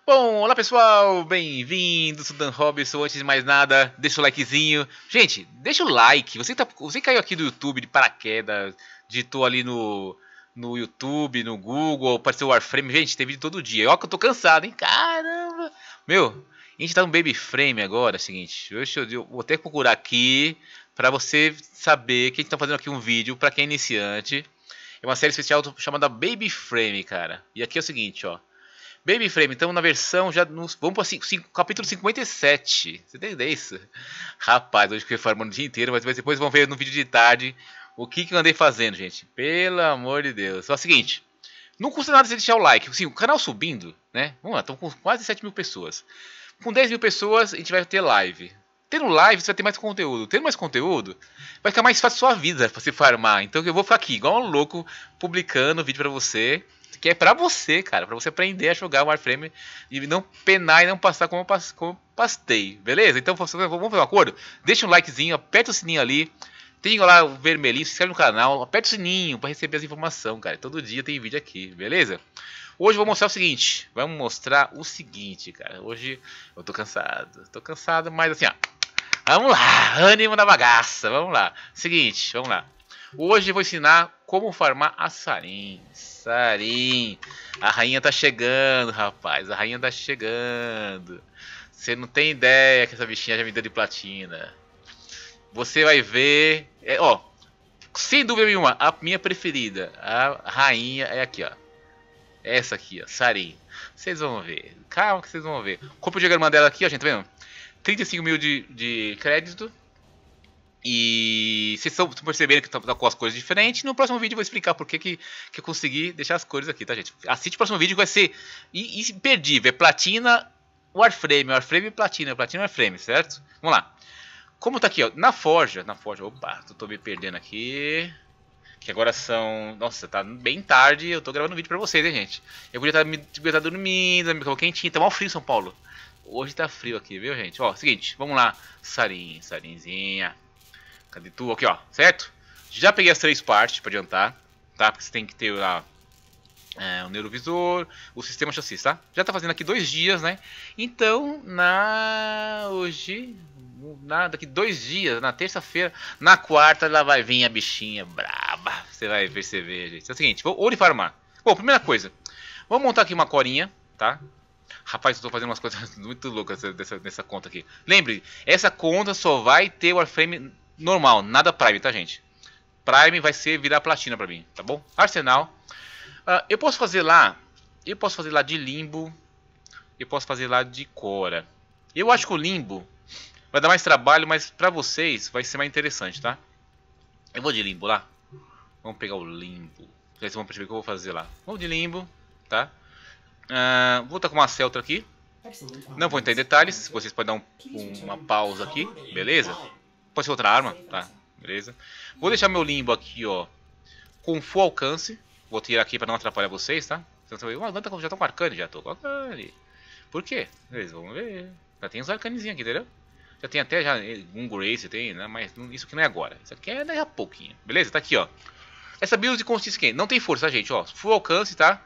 Bom, olá pessoal, bem-vindos, sou Dan Robson. Antes de mais nada, deixa o likezinho. Gente, deixa o like. Você caiu aqui do YouTube de paraquedas, digitou ali no YouTube, no Google, apareceu o Warframe. Gente, tem vídeo todo dia. Ó que eu tô cansado, hein? Caramba! Meu, a gente tá no Baby Frame agora, é o seguinte. Eu vou até procurar aqui pra você saber que a gente tá fazendo aqui um vídeo pra quem é iniciante. É uma série especial chamada Baby Frame, cara. E aqui é o seguinte, ó. Baby Frame, então na versão já vamos para capítulo 57. Você tem ideia disso? Rapaz, hoje fiquei farmando o dia inteiro, mas depois vão ver no vídeo de tarde o que eu andei fazendo, gente. Pelo amor de Deus. É o seguinte, não custa nada você deixar o like. Assim, o canal subindo, né? Vamos lá, estamos com quase 7 mil pessoas. Com 10 mil pessoas a gente vai ter live. Tendo live você vai ter mais conteúdo. Tendo mais conteúdo vai ficar mais fácil a sua vida para você farmar. Então eu vou ficar aqui igual um louco publicando vídeo para você. Que é pra você, cara, pra você aprender a jogar Warframe e não penar e não passar como eu pastei, beleza? Então vamos fazer um acordo? Deixa um likezinho, aperta o sininho ali, tem lá o vermelhinho, se inscreve no canal, aperta o sininho pra receber as informações, cara. Todo dia tem vídeo aqui, beleza? Hoje eu vou mostrar o seguinte, cara. Hoje eu tô cansado, mas assim, ó. Vamos lá, ânimo na bagaça, vamos lá. Seguinte, vamos lá. Hoje eu vou ensinar como farmar a Sarin. A rainha tá chegando, rapaz. A rainha tá chegando. Você não tem ideia que essa bichinha já me deu de platina. Você vai ver. Ó, sem dúvida nenhuma, a minha preferida. A rainha é aqui, ó. Essa aqui, ó, Sarin. Vocês vão ver. Calma que vocês vão ver. Compre o diagrama dela aqui, ó, gente, tá vendo? 35 mil de crédito. E vocês estão percebendo que tá com as cores diferentes. No próximo vídeo eu vou explicar por que eu consegui deixar as cores aqui, tá, gente? Assiste o próximo vídeo que vai ser imperdível. É platina, Warframe, platina, Warframe, certo? Vamos lá. Como tá aqui, ó, na forja. Opa, tô me perdendo aqui. Que agora são... Nossa, tá bem tarde. Eu tô gravando um vídeo pra vocês, hein, gente? Eu podia estar dormindo, me coloquei quentinho. Tá mal frio em São Paulo. Hoje tá frio aqui, viu, gente? Ó, seguinte, vamos lá. Sarinzinha. Cadê tu? Aqui, ó, certo? Já peguei as 3 partes para adiantar, tá? Porque você tem que ter lá o neurovisor, o sistema chassi, tá? Já tá fazendo aqui 2 dias, né? Então, daqui 2 dias, na terça-feira, na quarta, lá vai vir a bichinha braba. Você vai perceber, gente. É o seguinte, vou farmar. Bom, primeira coisa, vamos montar aqui uma corinha, tá? Rapaz, eu tô fazendo umas coisas muito loucas nessa conta aqui. Lembre, essa conta só vai ter Warframe normal, nada Prime, tá, gente? Prime vai ser virar platina pra mim, tá bom? Arsenal. Eu posso fazer lá de Limbo. Eu posso fazer lá de Cora. Eu acho que o Limbo vai dar mais trabalho, mas pra vocês vai ser mais interessante, tá? Eu vou de Limbo lá. Vamos pegar o Limbo. Vocês vão perceber o que eu vou fazer lá. Vou de Limbo, tá? Vou estar com uma Celtra aqui. Não vou entrar em detalhes. Vocês podem dar uma pausa aqui, beleza? Pode ser outra arma, tá? Beleza. Vou deixar meu Limbo aqui, ó, com full alcance. Vou tirar aqui pra não atrapalhar vocês, tá? Já tô com arcane, já tô com arcane. Por quê? Eles vão ver. Já tem uns arcanezinhos aqui, entendeu? Já tem até um Grace, tem, né? Mas isso aqui não é agora. Isso aqui é daqui a pouquinho. Beleza? Tá aqui, ó. Essa build consiste em quê? Não tem força, tá, gente? Ó, full alcance, tá?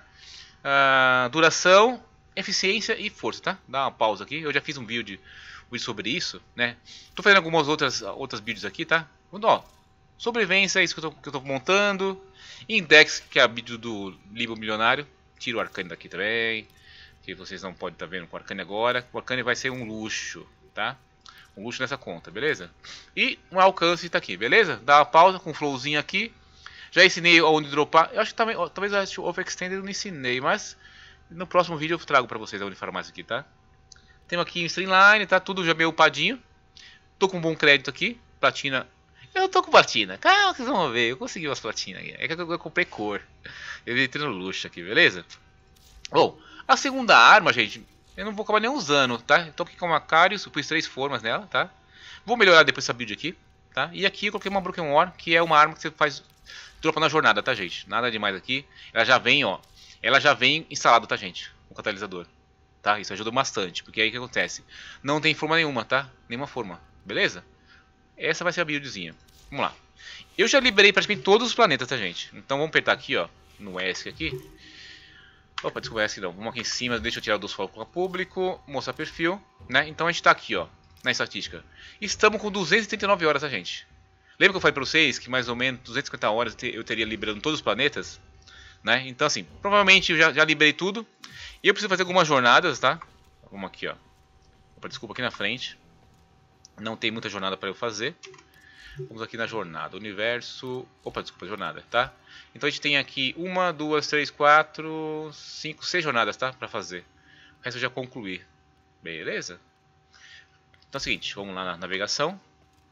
Duração, eficiência e força, tá? Dá uma pausa aqui. Eu já fiz um build sobre isso, né? Tô fazendo algumas outras builds aqui, tá? Ó, sobrevivência é isso que eu tô montando. Index, que é a build do Limbo Milionário. Tiro o Arcane daqui também, que vocês não podem estar vendo com o Arcane agora. O Arcane vai ser um luxo, tá? Um luxo nessa conta, beleza? E um alcance tá aqui, beleza? Dá uma pausa com um flowzinho aqui. Já ensinei onde dropar. Eu acho que talvez o Overextended eu não ensinei, mas no próximo vídeo eu trago pra vocês onde farmar isso aqui, tá? Temos aqui em Streamline, tá tudo já meio upadinho. Tô com um bom crédito aqui, platina. Eu tô com platina, calma que vocês vão ver, eu consegui umas platinas aqui. É que eu comprei cor. Eu entrei no luxo aqui, beleza? Bom, a segunda arma, gente, eu não vou acabar nem usando, tá? Eu tô aqui com uma Macarius, eu pus 3 formas nela, tá? Vou melhorar depois essa build aqui, tá? E aqui eu coloquei uma Broken War, que é uma arma que você faz dropa na jornada, tá, gente? Nada demais aqui. Ela já vem, ó. Ela já vem instalada, tá, gente? O catalisador. Tá? Isso ajuda bastante, porque aí o que acontece? Não tem forma nenhuma, tá? Nenhuma forma, beleza? Essa vai ser a buildzinha. Vamos lá. Eu já liberei praticamente todos os planetas, tá, gente? Então vamos apertar aqui, ó, no ESC aqui. Opa, desculpa, essa aqui não. Vamos aqui em cima, deixa eu tirar o dos foco público, mostrar perfil, né? Então a gente tá aqui, ó, na estatística. Estamos com 239 horas, tá, gente? Lembra que eu falei pra vocês que mais ou menos 250 horas eu teria liberando todos os planetas? Né? Então assim, provavelmente eu já liberei tudo. E eu preciso fazer algumas jornadas, tá? Vamos aqui, ó. Opa, desculpa, aqui na frente. Não tem muita jornada para eu fazer. Vamos aqui na jornada, universo... Opa, desculpa, jornada, tá? Então a gente tem aqui 1, 2, 3, 4, 5, 6 jornadas, tá? Pra fazer. O resto eu já concluí. Beleza? Então é o seguinte, vamos lá na navegação.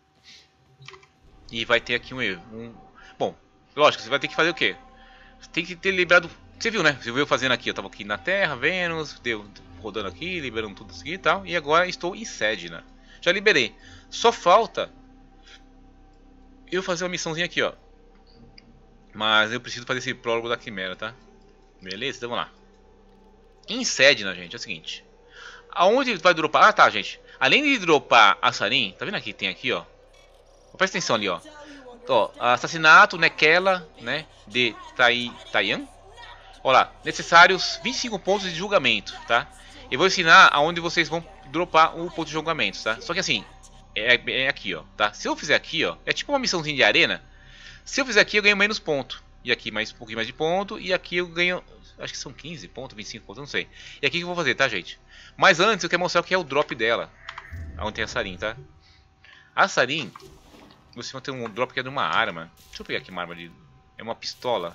E vai ter aqui Bom, lógico, você vai ter que fazer o quê? Você tem que ter liberado... Você viu, né? Você viu fazendo aqui. Eu tava aqui na Terra, Vênus, rodando aqui, liberando tudo isso aqui e tal. E agora estou em Sedna. Já liberei. Só falta eu fazer uma missãozinha aqui, ó. Mas eu preciso fazer esse prólogo da Quimera, tá? Beleza? Então vamos lá. Em Sedna, gente, é o seguinte. Aonde vai dropar... Ah, tá, gente. Além de dropar a Sarin, tá vendo aqui? Tem aqui, ó. Presta atenção ali, ó. Ó, assassinato, Nekela, né? De Taiyan. Olha lá, necessários 25 pontos de julgamento, tá? Eu vou ensinar aonde vocês vão dropar o ponto de julgamento, tá? Só que assim, é aqui, ó, tá? Se eu fizer aqui, ó, é tipo uma missãozinha de arena. Se eu fizer aqui, eu ganho menos ponto. E aqui mais um pouquinho mais de ponto. E aqui eu ganho, acho que são 15 pontos, 25 pontos, não sei. E aqui que eu vou fazer, tá, gente? Mas antes eu quero mostrar o que é o drop dela. Onde tem a Sarin, tá? A Sarin, você vai ter um drop que é de uma arma. Deixa eu pegar aqui uma arma de... É uma pistola.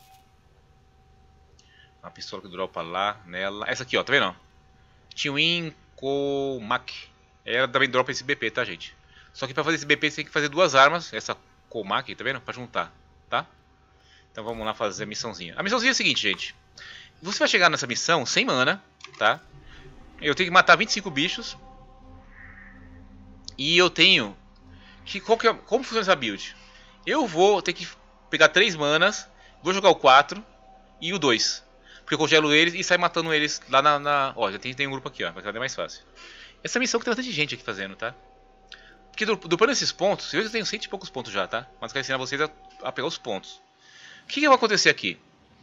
Uma pistola que dropa lá nela. Essa aqui, ó, tá vendo? Twin Comac. Ela também dropa esse BP, tá, gente? Só que pra fazer esse BP você tem que fazer duas armas. Essa Comac, tá vendo? Pra juntar, tá? Então vamos lá fazer a missãozinha. A missãozinha é a seguinte, gente. Você vai chegar nessa missão sem mana, tá? Eu tenho que matar 25 bichos. E eu tenho... Como funciona essa build? Eu vou ter que pegar 3 manas. Vou jogar o 4 e o 2. Porque eu congelo eles e saio matando eles lá Ó, já tem um grupo aqui, ó. Vai ser mais fácil. Essa missão que tem bastante gente aqui fazendo, tá? Porque dropando esses pontos... Eu tenho 100 e poucos pontos já, tá? Mas eu quero ensinar vocês a pegar os pontos. O que vai acontecer aqui?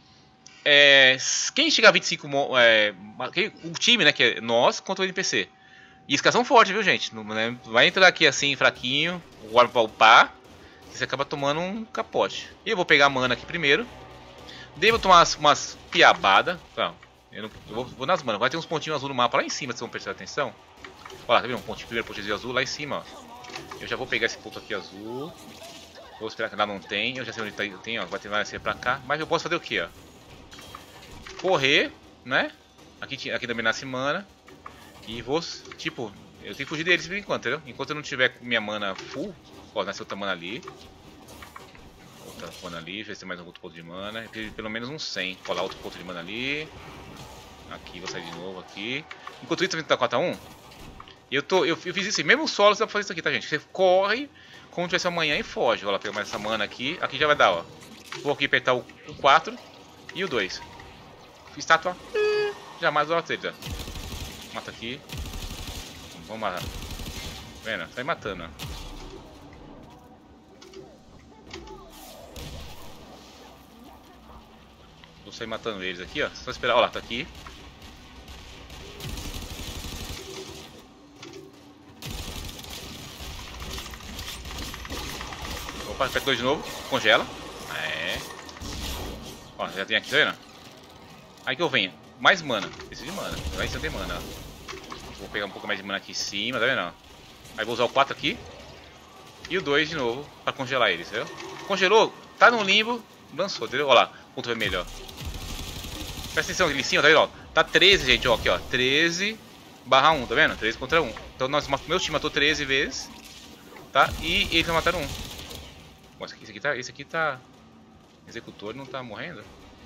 Quem chegar a 25... o time, né? Que é nós contra o NPC. E os caras são fortes, viu, gente? Não vai entrar aqui assim, fraquinho, o ar pra upar, você acaba tomando um capote. E eu vou pegar a mana aqui primeiro. Devo tomar umas piabadas. Eu vou nas manas. Vai ter uns pontinhos azul no mapa lá em cima, vocês vão prestar atenção. Olha lá, tá vendo? Primeiro pontinho azul lá em cima, ó. Eu já vou pegar esse ponto aqui azul. Vou esperar que lá não tem. Eu já sei onde tem, ó. Vai ter mais pra cá. Mas eu posso fazer o que, ó? Correr, né? Aqui também nasce mana. E vou, tipo, eu tenho que fugir deles por enquanto, entendeu? Enquanto eu não tiver com minha mana full. Ó, nasceu outra mana ali. Outra mana ali, ver se tem mais um outro ponto de mana. Pelo menos uns 100. Ó lá, outro ponto de mana ali. Aqui, vou sair de novo aqui. Enquanto isso, também tá 4x1. Eu fiz isso, mesmo solo, você dá pra fazer isso aqui, tá, gente? Você corre, como tivesse amanhã e foge. Ó lá, pega mais essa mana aqui. Aqui já vai dar, ó. Vou aqui apertar o 4 e o 2. Estátua. Jamais o outro, ó. Mata aqui. Vamos matar. Vendo? Sai matando, ó. Vou sair matando eles aqui, ó. Só esperar. Ó lá, tá aqui. Opa, aperta 2 de novo. Congela. Ó, já tem aqui, tá vendo? Aí que eu venho. Mais mana. Preciso de mana. Lá em cima tem mana, ó. Vou pegar um pouco mais de mana aqui em cima, tá vendo? Aí vou usar o 4 aqui. E o 2 de novo pra congelar eles, entendeu? Congelou, tá no limbo, lançou, entendeu? Olha lá, ponto vermelho, ó. Presta atenção ali em cima, tá vendo? Ó, tá 13, gente, ó, aqui, ó. 13/1, tá vendo? 13 contra 1. Então meu time matou 13 vezes, tá? E eles não mataram 1. Bom, esse aqui tá... Executor não tá morrendo?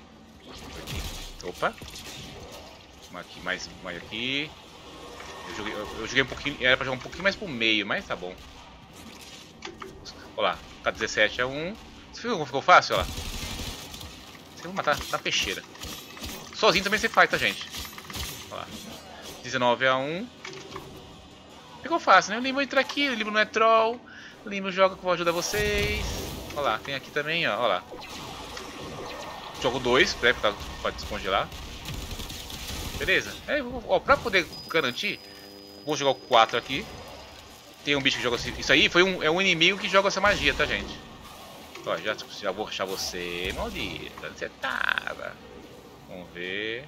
Opa. Aqui, mais aqui. Eu joguei um pouquinho, era pra jogar um pouquinho mais pro meio, mas tá bom. Olha lá, tá 17/1. Você viu como ficou fácil, olha lá? Você vai matar na peixeira. Sozinho também você faz, tá, gente? Olha lá. 19/1. Ficou fácil, né? O Limbo entra aqui, o Limbo não é troll. O Limbo joga que eu vou ajudar vocês. Olha lá, tem aqui também, ó. Olha lá. Jogo 2, pra descongelar. Beleza? Ó, pra poder garantir, vou jogar o 4 aqui. Tem um bicho que joga isso aí, é um inimigo que joga essa magia, tá, gente? Ó, já vou achar você, maldito. Onde você tava? Vamos ver.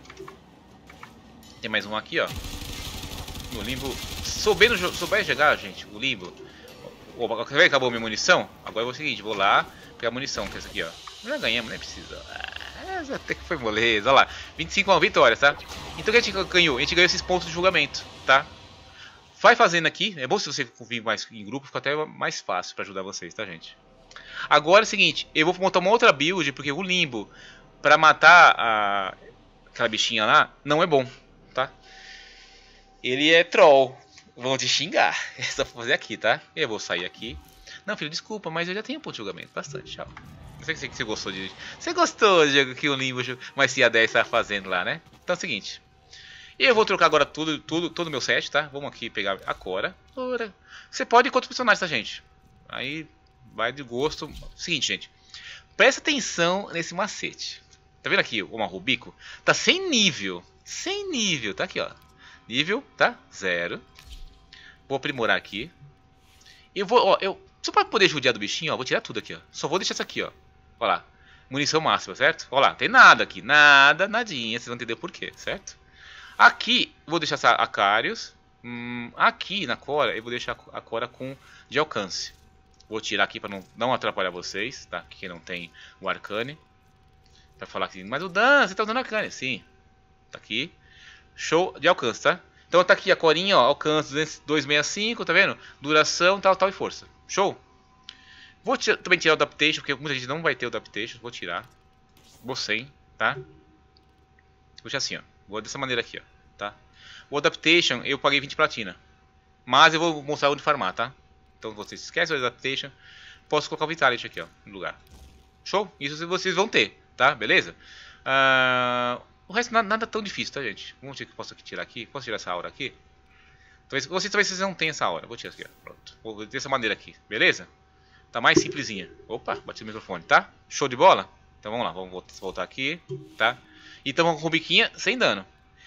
Tem mais um aqui, ó. No limbo. Souber jogar, gente, o limbo. Acabou minha munição? Agora eu vou o seguinte, vou lá pegar a munição, que é essa aqui, ó. Já ganhamos, nem precisa. Até que foi moleza, olha lá. 25 vitórias, tá? Então o que a gente ganhou? A gente ganhou esses pontos de julgamento, tá? Vai fazendo aqui. É bom se você vir mais em grupo, fica até mais fácil pra ajudar vocês, tá, gente? Agora é o seguinte, eu vou montar uma outra build, porque o limbo, pra matar aquela bichinha lá, não é bom, tá? Ele é troll. Vão te xingar. É só fazer aqui, tá? Eu vou sair aqui. Não, filho, desculpa, mas eu já tenho ponto de julgamento. Bastante, tchau. Não sei se você gostou de... Você gostou de jogo que o Limbo, mas se a 10 tá fazendo lá, né? Então é o seguinte. Eu vou trocar agora todo o meu set, tá? Vamos aqui pegar a Cora. Você pode ir com outros personagens, tá, gente? Aí vai de gosto. Seguinte, gente. Presta atenção nesse macete. Tá vendo aqui o Rubico? Tá sem nível. Sem nível. Tá aqui, ó. Nível, tá? 0. Vou aprimorar aqui. Eu vou, ó, só pra poder judiar do bichinho, ó, vou tirar tudo aqui, ó. Só vou deixar isso aqui, ó. Olha lá. Munição máxima, certo? Olha lá, tem nada aqui. Nadinha. Vocês vão entender o porquê, certo? Aqui, eu vou deixar essa Acarius. Aqui na Cora, eu vou deixar a Cora com de alcance. Vou tirar aqui pra não atrapalhar vocês, tá? Quem não tem o Arcane. Pra falar aqui, mas o Dan, você tá usando Arcane. Sim. Tá aqui. Show de alcance, tá? Então tá aqui a corinha, ó, alcance 265, tá vendo? Duração, tal e força. Show? Vou também tirar o Adaptation, porque muita gente não vai ter o Adaptation. Vou tirar. Vou sem, tá? Vou deixar assim, ó. Vou dessa maneira aqui, ó. Tá? O Adaptation, eu paguei 20 platina. Mas eu vou mostrar onde farmar, tá? Então vocês esquecem o Adaptation. Posso colocar o Vitality aqui, ó, no lugar. Show? Isso vocês vão ter, tá? Beleza? O resto nada tão difícil, tá, gente? Vamos ver o que eu posso tirar aqui. Posso tirar essa aura aqui? Talvez vocês não tenham essa aura. Vou tirar aqui, ó. Pronto. Vou dessa maneira aqui, beleza? Tá mais simplesinha. Opa, bati no microfone, tá? Show de bola? Então vamos lá, vamos voltar aqui, tá? E estamos com o Rubiquinha sem dano.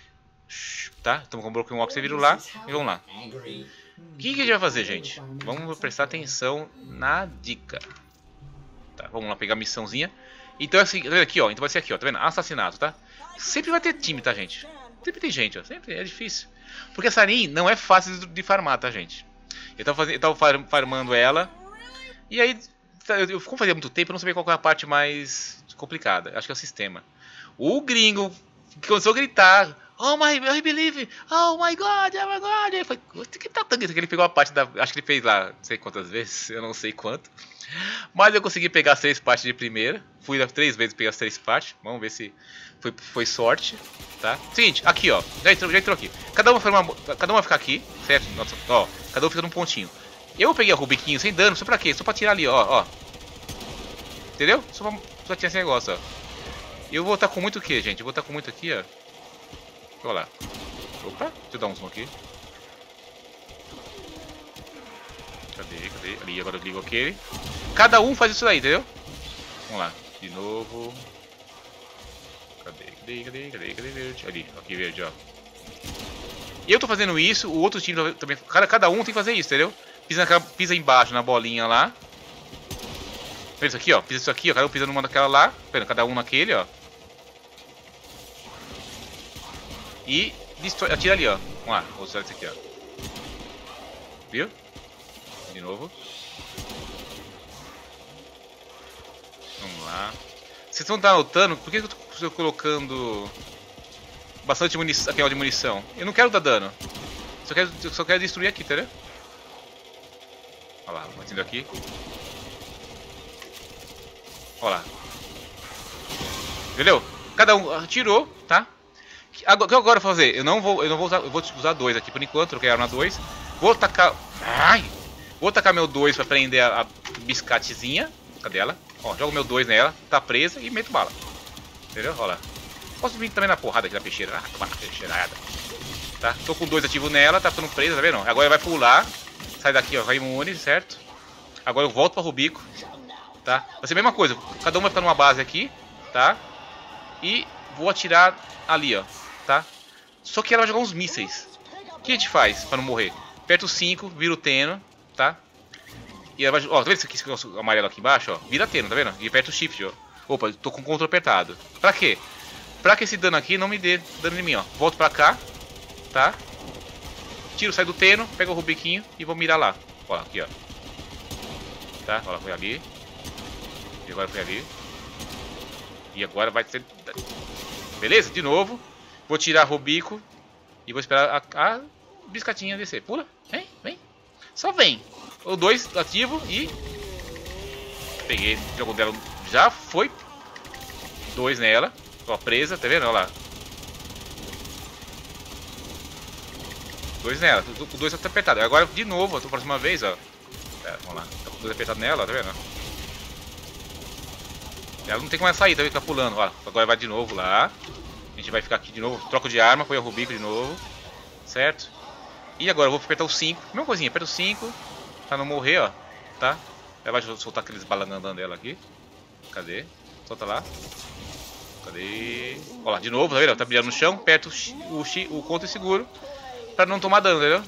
Tá? Estamos com o Broken Walk, você vira lá e vamos lá. O que a gente vai fazer, gente? Vamos prestar atenção na dica. Tá, vamos lá pegar a missãozinha. Então assim, tá vendo aqui, ó? Então vai ser aqui, ó, tá vendo? Assassinato, tá? Sempre vai ter time, tá, gente? Sempre tem gente, ó. Sempre é difícil. Porque essa Sarin não é fácil de farmar, tá, gente? Eu tava farmando ela. E aí, como fazia muito tempo, eu não sabia qual era a parte mais complicada. Acho que é o sistema. O gringo começou a gritar: Oh my, I believe, oh my god, oh my god. Eu falei, que tá tanto isso? Ele pegou a parte da. Acho que ele fez lá, não sei quantas vezes, eu não sei quanto. Mas eu consegui pegar as 3 partes de primeira. Fui 3 vezes pegar as 3 partes. Vamos ver se foi sorte. Tá? Seguinte, aqui ó. Já entrou aqui. Cada um vai ficar aqui, certo? Nossa, ó, cada um fica num pontinho. Eu peguei o Rubiquinho sem dano, só pra quê? Só pra tirar ali, ó. Entendeu? Só pra tirar esse negócio, ó. Eu vou estar com muito o que, gente? Eu vou estar com muito aqui, ó. Olha lá. Opa, deixa eu dar um zoom aqui. Cadê? Ali, agora eu ligo aquele. Cada um faz isso daí, entendeu? Vamos lá, de novo. Cadê? Verde. Ali, aqui verde, ó. E eu tô fazendo isso, o outro time também. Cada um tem que fazer isso, entendeu? Pisa embaixo na bolinha lá. Pisa isso aqui, ó. Pisa isso aqui, ó. Cada um pisa numa daquela lá. Pera, cada um naquele, ó. E atira ali, ó. Vamos lá, vou usar isso aqui, ó. Viu? De novo. Vamos lá. Vocês vão estar notando por que eu estou colocando bastante munição, aqui, ó, de munição? Eu não quero dar dano. Eu só quero destruir aqui, entendeu? Olha lá, batendo aqui. Olha lá. Entendeu? Cada um atirou, tá? O que eu agora vou fazer? Eu vou usar 2 aqui por enquanto, eu quero na 2. Vou tacar. Ai! Vou tacar meu 2 pra prender a biscatezinha. Cadê ela? Ó, jogo meu 2 nela, tá presa e meto bala. Entendeu? Olha lá. Posso vir também na porrada aqui da peixeira. Toma na peixeirada. Tá? Tô com 2 ativos nela, tá ficando presa, tá vendo? Agora vai pular. Sai daqui, ó, vai imune, certo? Agora eu volto pra Rubico. Tá? Vai ser a mesma coisa. Cada um vai ficar numa base aqui, tá? E vou atirar ali, ó. Tá? Só que ela vai jogar uns mísseis. O que a gente faz pra não morrer? Aperta o 5, vira o Teno, tá? E ela vai... Ó, tá vendo esse aqui, amarelo aqui embaixo, ó? Vira Teno, tá vendo? E aperta o Shift, ó. Opa, tô com o controle apertado. Pra quê? Pra que esse dano aqui não me dê dano em mim, ó. Volto pra cá, tá? Tiro, sai do Teno, pega o Rubiquinho e vou mirar lá. Ó, aqui, ó. Tá? Ó, foi ali. E agora foi ali. E agora vai ser... Beleza? De novo. Vou tirar Rubico. E vou esperar a biscatinha descer. Pula. Vem, vem. Só vem. O 2 ativo e... Peguei. O jogo dela já foi. 2 nela. Ó, presa. Tá vendo? Olha lá. 2 nela. O 2 tá apertado. Agora de novo. A próxima vez, ó. Pera, vamos lá. Tá com o 2 apertado nela. Tá vendo? Ela não tem como sair. Tá pulando. Ó. Agora vai de novo lá. A gente vai ficar aqui de novo. Troco de arma. Põe o Rubico de novo. Certo? E agora eu vou apertar o 5. Mesma coisinha. Aperta o 5. Pra não morrer, ó. Tá? Ela vai soltar aqueles balangandãs dela aqui. Cadê? Solta lá. Cadê? Ó lá, de novo, tá vendo? Tá brilhando no chão. Aperta o conto e seguro. Pra não tomar dano, entendeu?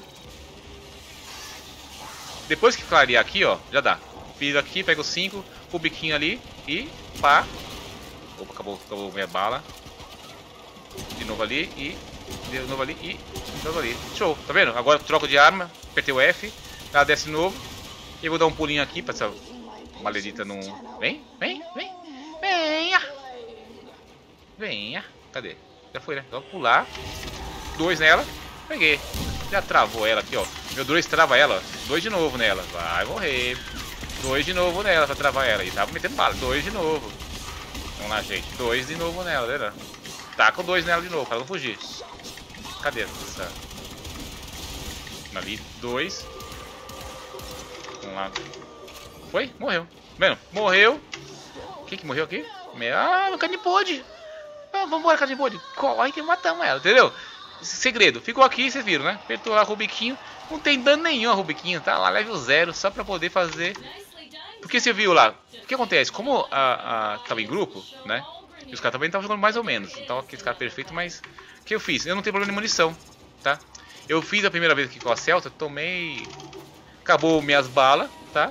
Depois que clarear aqui, ó. Já dá. Fiz aqui, pega o 5. O biquinho ali. E pá. Opa, acabou minha bala. De novo ali e... De novo ali e... De novo ali. Show, tá vendo? Agora troco de arma. Apertei o F. Ela desce de novo. E eu vou dar um pulinho aqui pra essa maledita não... Vem, vem, vem. Venha. Venha. Cadê? Já foi, né? Então pular. 2 nela. Peguei. Já travou ela aqui, ó. Meu 2 trava ela, ó. 2 de novo nela. Vai morrer. 2 de novo nela pra travar ela. E tava metendo bala. 2 de novo. Vamos lá, gente. 2 de novo nela, né? Tá com 2 nela de novo, pra não fugir. Cadê essa? Ali, 2. Vamos lá. Foi? Morreu. Vendo? Morreu. Quem que morreu aqui? Ah, o Canipode. Ah, vambora, Canipode. Corre que matamos ela, entendeu? Segredo. Ficou aqui, vocês viram, né? Apertou lá o Rubiquinho. Não tem dano nenhum a Rubiquinho, tá? Lá level 0, só pra poder fazer... Porque você viu lá, o que acontece? Como tava em grupo, né? E os caras também estavam jogando mais ou menos. Então aqueles caras perfeitos, mas... O que eu fiz? Eu não tenho problema de munição, tá? Eu fiz a primeira vez aqui com a Celta, tomei... Acabou minhas balas, tá?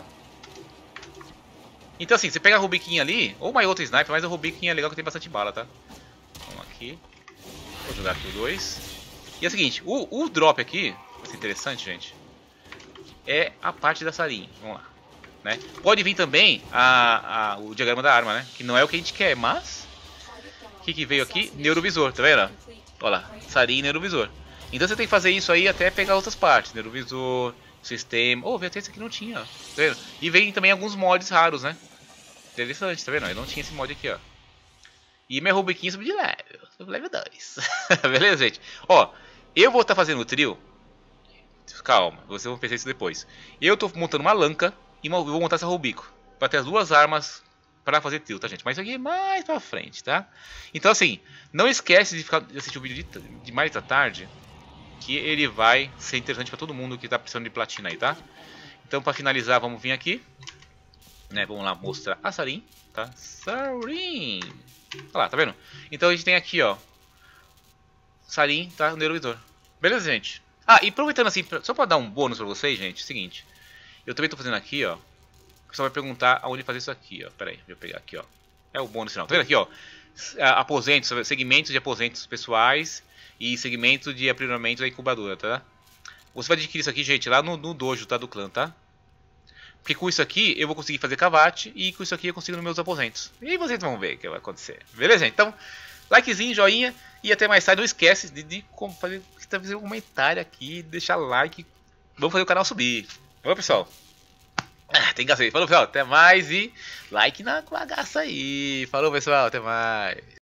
Então assim, você pega a Rubiquinha ali, ou uma outra sniper, mas a Rubiquinha é legal que tem bastante bala, tá? Vamos aqui. Vou jogar aqui o 2. E é o seguinte, o drop aqui, vai ser interessante, gente, é a parte da Sarin. Vamos lá. Né? Pode vir também o diagrama da arma, né? Que não é o que a gente quer, mas... O que veio aqui? Neurovisor, tá vendo? Olha lá, Sarin e Neurovisor. Então você tem que fazer isso aí até pegar outras partes. Neurovisor, sistema... Oh, veio até esse aqui não tinha, ó. Tá vendo? E vem também alguns mods raros, né? Interessante, tá vendo? Eu não tinha esse mod aqui, ó. E minha Rubiquinha subiu de level 2. Beleza, gente? Ó, eu vou estar fazendo o trio. Calma, vocês vão pensar isso depois. Eu tô montando uma lanca e vou montar essa Rubico. Pra ter as 2 armas pra fazer trio, tá, gente? Mas isso aqui é mais pra frente, tá? Então, assim, não esquece de assistir o vídeo de mais da tarde. Que ele vai ser interessante pra todo mundo que tá precisando de platina aí, tá? Então, pra finalizar, vamos vir aqui. Né, vamos lá mostrar a Sarin, tá? Sarin! Olha lá, tá vendo? Então a gente tem aqui, ó. Sarin, tá? O Neurovisor. Beleza, gente? Ah, e aproveitando assim, só pra dar um bônus pra vocês, gente, é o seguinte. Eu também tô fazendo aqui, ó. O pessoal vai perguntar aonde fazer isso aqui, ó. Pera aí, deixa eu pegar aqui, ó. É o bônus final. Tá vendo aqui, ó? Aposentos, segmentos de aposentos pessoais e segmento de aprimoramento da incubadora, tá? Você vai adquirir isso aqui, gente, lá no dojo, tá? Do clã, tá? Porque com isso aqui eu vou conseguir fazer cavate e com isso aqui eu consigo nos meus aposentos. E vocês vão ver o que vai acontecer. Beleza, gente? Então, likezinho, joinha e até mais tarde. Não esquece de fazer um comentário aqui, deixar like. Vamos fazer o canal subir. Vamos, pessoal? Tem que fazer. Falou, pessoal. Até mais e like na bagaça aí. Falou, pessoal. Até mais.